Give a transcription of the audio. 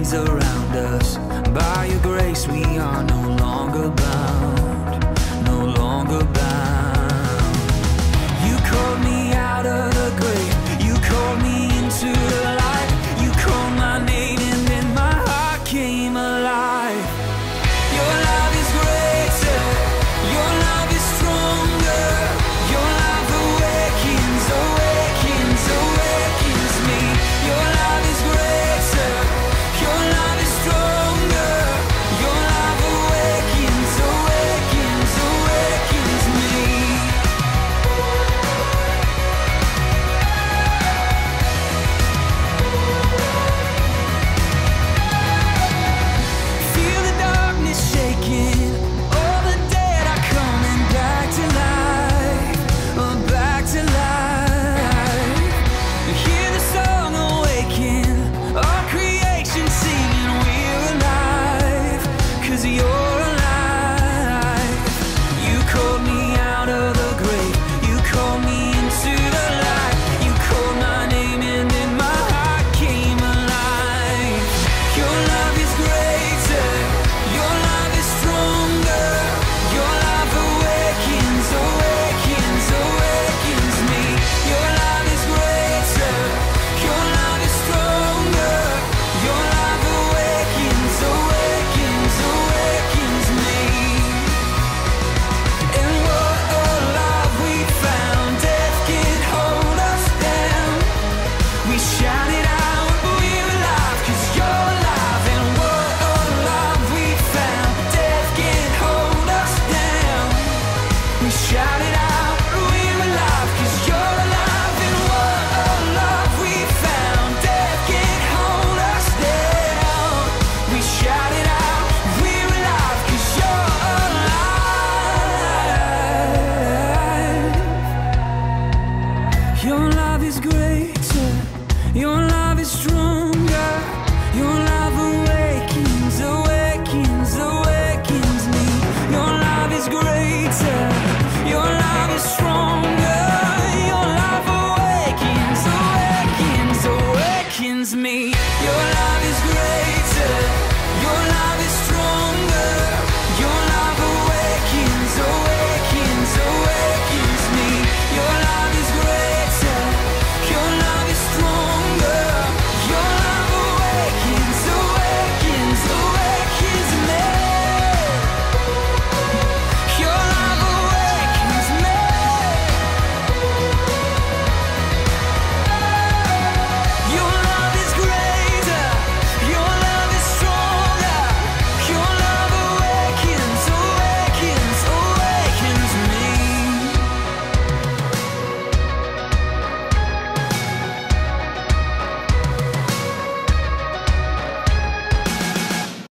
chains around us. By your grace we are no longer bound, no longer bound. You called me out of the grave, you called me into the light. You called my name and then my heart came alive. Your love is greater, your love is stronger. Your love awakens, awakens, awakens me. Your love is greater, your love is stronger. Your love awakens, awakens, awakens me. Feel the darkness shaking, all the dead are coming back to life, back to life. You hear the song awaken, all creation singing, we're alive, 'cause you're alive. You called me out of the grave, you called me into the light. You called my name and then my heart came alive. Your love is greater, your love is stronger. Your love awakens, awakens, awakens me. Your love is greater, your love is stronger. Your love awakens, awakens, awakens me. And what a love we found, death can't hold us down. We shout it out, we're alive, 'cause you're alive. And what a love we found, death can't hold us down. We shout it out, we're alive, 'cause you're alive. And what a love we found, death can't hold us down. We shout it out, we're alive, 'cause you're alive. Your love is greater, your love is stronger. Your love